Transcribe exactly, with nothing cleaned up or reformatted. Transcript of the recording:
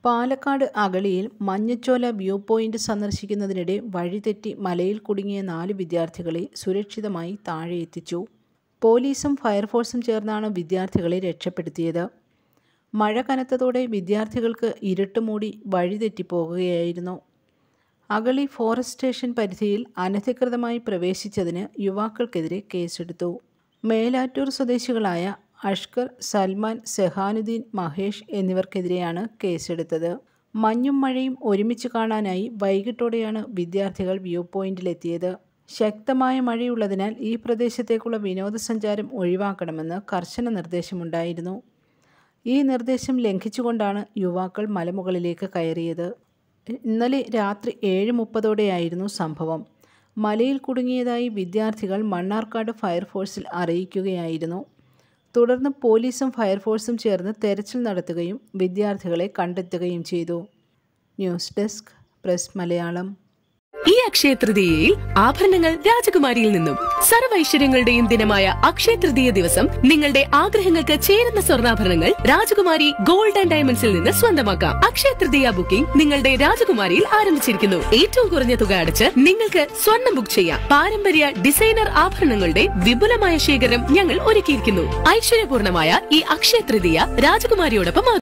പാലക്കാട് അഗളിയിൽ Manjachola view point സന്ദർശിക്കുന്നതിനിടെ വഴിതെറ്റി മലയിൽ കുടുങ്ങിയ നാല് വിദ്യാർത്ഥികളെ സുരക്ഷിതമായി താഴെ എത്തിച്ചു. പോലീസും ഫയർഫോഴ്സും ചേർന്നാണ് വിദ്യാർത്ഥികളെ രക്ഷപ്പെടുത്തിയത്. മഴ കനത്തതോടെ വിദ്യാർത്ഥികൾക്ക് ഇരുട്ടുമൂടി വഴിതെറ്റിപ്പോകുകയായിരുന്നു. അഗളി ഫോറസ്റ്റ് സ്റ്റേഷൻ പരിധിയിൽ അനധികൃതമായി പ്രവേശിച്ചതിന് യുവാക്കൾക്കെതിരെ കേസെടുത്തു. മേലാറ്റൂർ സ്വദേശികളായ അഷ്കർ, സൽമാൻ, സെഹാനുദ്ദീൻ, മഹേഷ് എന്നിവർക്കെതിരെയാണ് കേസെടുത്തത്. മഞ്ഞും മഴയും ഒരുമിച്ച് കാണാനായി വൈകിട്ടോടെയാണ് വിദ്യാർത്ഥികൾ വ്യൂ പോയിന്റിലെത്തിയത്. ശക്തമായ മഴയുള്ളതിനാൽ ഈ പ്രദേശത്തേക്കുള്ള വിനോദസഞ്ചാരം ഒഴിവാക്കണമെന്ന് കർശന നിർദ്ദേശമുണ്ടായിരുന്നു. ഈ നിർദ്ദേശം ലംഘിച്ചുകൊണ്ടാണ് യുവാക്കൾ മലമുകളിലേക്ക് കയറിയത്. ഇന്നലെ രാത്രി ഏഴ് മുപ്പതോടെയായിരുന്നു സംഭവം. മലയിൽ കുടുങ്ങിയതായി വിദ്യാർത്ഥികൾ മണ്ണാർക്കാട് ഫയർഫോഴ്സിൽ അറിയിക്കുകയായിരുന്നു. തുടർന്ന് പോലീസും ഫയർഫോഴ്സും ചേർന്ന് തെരച്ചിൽ നടത്തുകയും വിദ്യാർത്ഥികളെ കണ്ടെത്തുകയും ചെയ്തു. News desk, press Malayalam. ഈ അക്ഷയ തൃതീയയിൽ ആഭരണങ്ങൾ രാജകുമാരിയിൽ നിന്നും. സർവൈശ്വര്യങ്ങളുടെയും ദിനമായ അക്ഷയ തൃതീയ ദിവസം നിങ്ങളുടെ ആഗ്രഹങ്ങൾക്ക് ചേരുന്ന സ്വർണ്ണാഭരണങ്ങൾ രാജകുമാരി ഗോൾഡ് ആൻഡ് ഡയമണ്ട്സിൽ നിന്ന് സ്വന്തമാക്കാം. അക്ഷയ തൃതീയ ബുക്കിംഗ് നിങ്ങളുടെ രാജകുമാരിയിൽ ആരംഭിച്ചിരിക്കുന്നു. ഏറ്റവും കുറഞ്ഞ തുക അടച്ച് നിങ്ങൾക്ക് സ്വർണ്ണം ബുക്ക് ചെയ്യാം. പാരമ്പര്യ ഡിസൈനർ ആഭരണങ്ങളുടെ വിപുലമായ ശേഖരം ഞങ്ങൾ ഒരുക്കിയിരിക്കുന്നു. ഐശ്വര്യപൂർണമായ ഈ അക്ഷയ തൃതീയ രാജകുമാരിയോടൊപ്പം